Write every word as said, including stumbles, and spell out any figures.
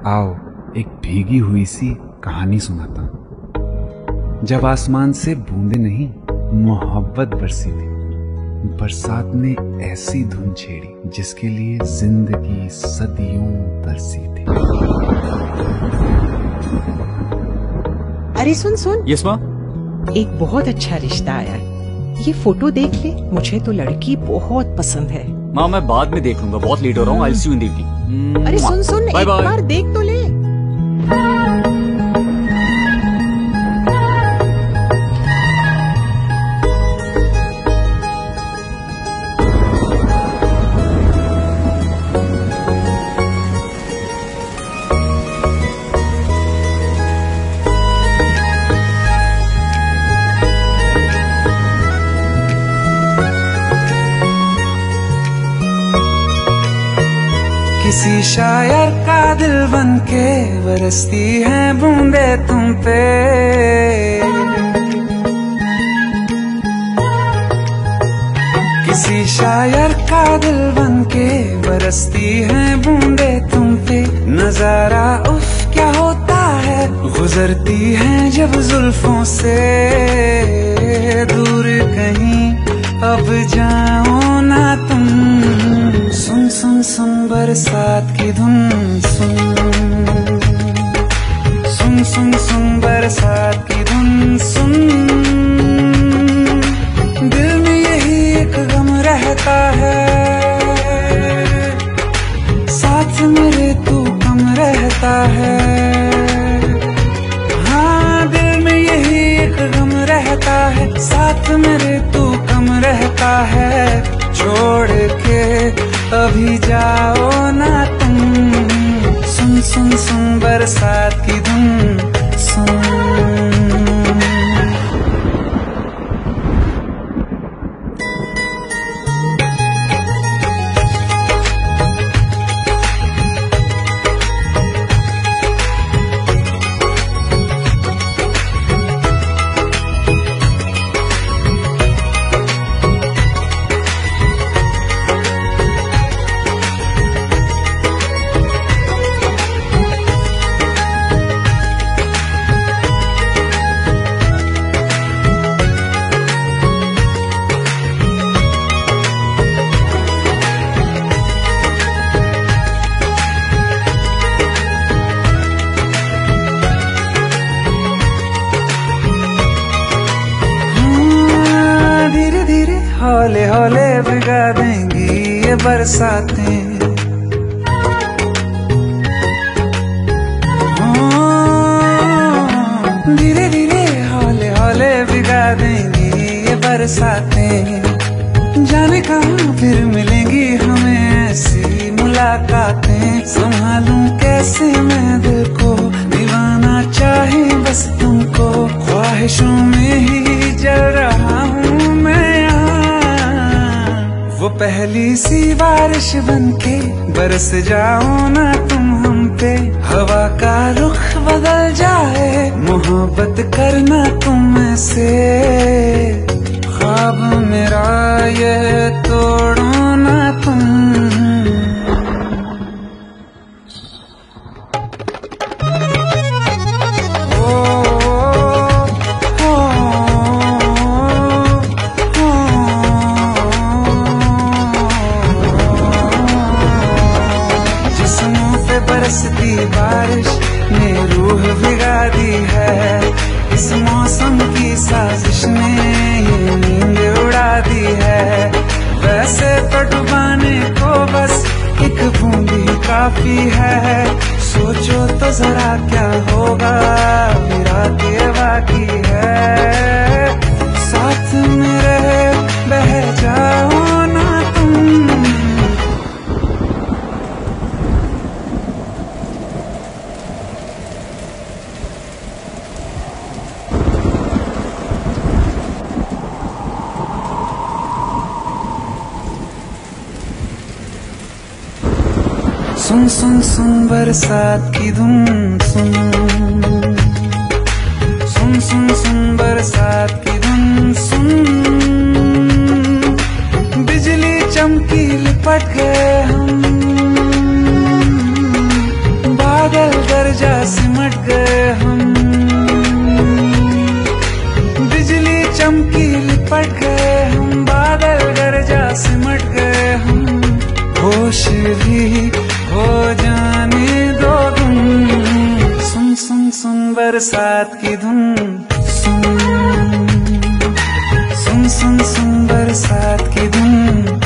आओ एक भीगी हुई सी कहानी सुनाता हूं। जब आसमान से बूंदे नहीं मोहब्बत बरसी थी, बरसात ने ऐसी धुन छेड़ी जिसके लिए जिंदगी सदियों तरसी थी। अरे सुन सुन। यस माँ। एक बहुत अच्छा रिश्ता आया है, ये फोटो देख ले। मुझे तो लड़की बहुत पसंद है। माँ मैं बाद में देख लूंगा, बहुत लेट हो रहा हूँ। I see you in the evening. अरे सुन सुन, एक बार देख तो ले। किसी शायर का दिल बनके बरसती है बूंदे तुम पे। किसी शायर का दिल बनके बरसती है बूंदे तुम पे। नजारा उफ क्या होता है, गुजरती है जब जुल्फों से। दूर कहीं अब जाओ ना तुम, सुन सुन सुन बरसात की धुन। सुन सुन सुन सुन बरसात की धुन। सुन दिल में यही एक गम रहता है, साथ मेरे तू कम रहता है। हाँ दिल में यही एक गम रहता है, साथ मेरे तू कम रहता है। छोड़ के अभी जाओ ना तुम, सुन सुन सुन बरसात की धुन। सुन हौले हौले भिगा देंगी ये बरसातें। धीरे धीरे हौले हौले भिगा देंगी ये बरसातें। जाने कहाँ फिर मिलेंगी हमें ऐसी मुलाकातें। संभालूं कैसे मैं दिल को, दीवाना चाहे बस तुमको। ख्वाहिशों में ही जल रहा हूँ मैं यहाँ। वो पहली सी बारिश बनके बरस जाओ ना तुम हम पे। हवा का रुख बदल जाए, मोहब्बत करना तुम ऐसे। ख्वाब मेरा ये तोड़ो ना तुम। बरसती बारिश ने रूह भिगा दी है। इस मौसम की साजिश ने ये नींद उड़ा दी है। वैसे तो डुबाने को बस एक बूंद ही काफी है। सोचो तो जरा क्या होगा, रात ये बाकी है। साथ मेरे बह जाओ ना तुम। सुन सुन सुन बरसात की धुन। सुन सुन सुन सुन बरसात की धुन। सुन बिजली चमकी लिपट गए हम, बादल जा सिमट गए हम, बिजली चमकी लिपट गए हम, बादल गरजा सिमट गए हम, होश भी हो जाने दो तुम। सुन सुन सुन बरसात की धुन, सुन सुन सुन सुन बरसात की धुन।